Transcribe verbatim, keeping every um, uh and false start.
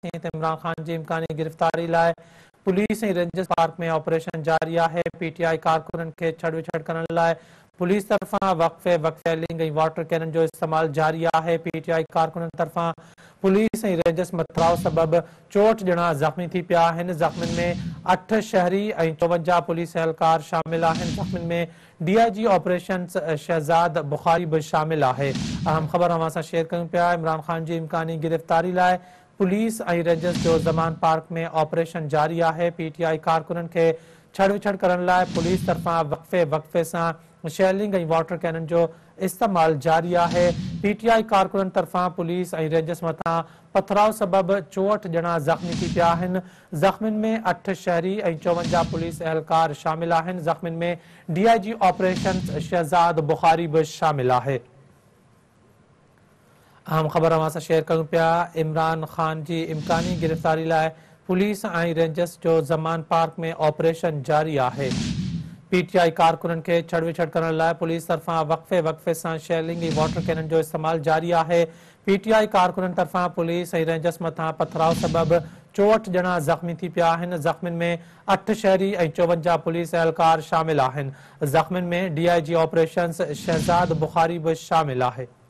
इमरान खान जी इम्कानी गिरफ्तारी लाए पुलिस ऐं रेंजर्स पार्क में ऑपरेशन जारी है। पीटीआई कारकुनन के छड़ विछड़ करण लाए पुलिस तरफां वक्फे वक्फे एलिंग ऐं वाटर कैनन जो इस्तेमाल जारी है। पीटीआई कारकुनन तरफां पुलिस ऐं रेंजर्स मथराव सबब चोट ॼणा ज़ख़्मी थी पिया आहिनि। ज़ख़्मियुनि में अठ शहरी ऐं चौवंजाह पुलिस एहलकार शामिल आहिनि। ज़ख़्मियुनि में डीआईजी ऑपरेशन शहजाद बुखारी भी शामिल है। अहम ख़बर अवां सां शेयर कयूं पिया। इमरान खान जी इम्कानी गिरफ्तारी लाए पुलिस ऐं रेंजर्स जो ज़मान पार्क में ऑपरेशन जारी है। पीटीआई कारकुनन के छड़ विछड़ करण लाए पुलिस तरफां वक्फे वक्फे सां शेलिंग ऐं वाटर कैनन जो इस्तेमाल जारी है। पीटीआई कारकुनन तरफां पुलिस ऐं रेंजर्स मथां पथराव सबब चोट ॼणा ज़ख़्मी थी पिया आहिनि। ज़ख़्मियुनि में अठ शहरी ऐं चौवंजाह पुलिस एहलकार शामिल आहिनि। ज़ख़्मियुनि में डीआईजी ऑपरेशन शहजाद बुखारी भी शामिल है। अहम ख़बर अवां सां शेयर कयूं पिया। इमरान खान जी इम्कानी गिरफ्तारी लाए पुलिस ऐं रेंजर्स जो ज़मान पार्क में ऑपरेशन जारी है। पीटीआई कारकुनन के छड़ विछड़ करण लाए पुलिस तरफां वक्फे वक्फे सां शेलिंग ऐं वाटर कैनन जो इस्तेमाल जारी है। पीटीआई कारकुनन तरफां पुलिस ऐं रेंजर्स मथां पथराव सबब चोट ॼणा ज़ख़्मी थी पिया आहिनि। ज़ख़्मियुनि में अठ शहरी ऐं चौवंजाह पुलिस एहलकार शामिल आहिनि। ज़ख़्मियुनि में डीआईजी ऑपरेशन शहजाद बुखारी भी शामिल है।